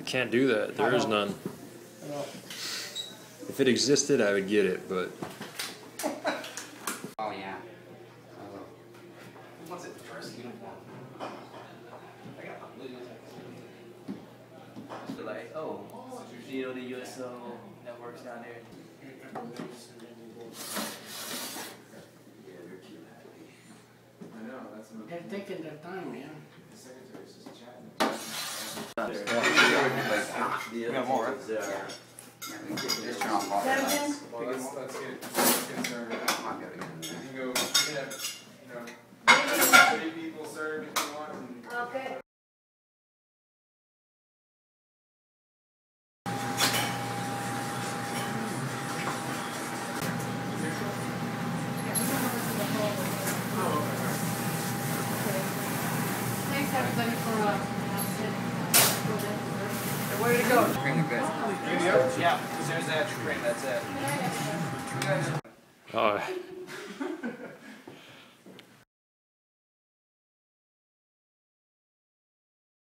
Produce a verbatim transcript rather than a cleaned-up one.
Can't do that. There is none. If it existed, I would get it, but. Oh yeah. What's it first uniform? I got Like, oh, you know the U S O networks down there. I know, that's what They're taking their time, man. the secretary's just chatting. We got more, right? Yeah, we can just turn off all the lights. Well, let's, let's get, let's get started. I'm gonna go. You can go, you can have, you know, thirty people serve if you want. And Okay. Thanks everybody for uh, Way to go. Really good. Yeah, as soon as I have to bring, that's it. Uh,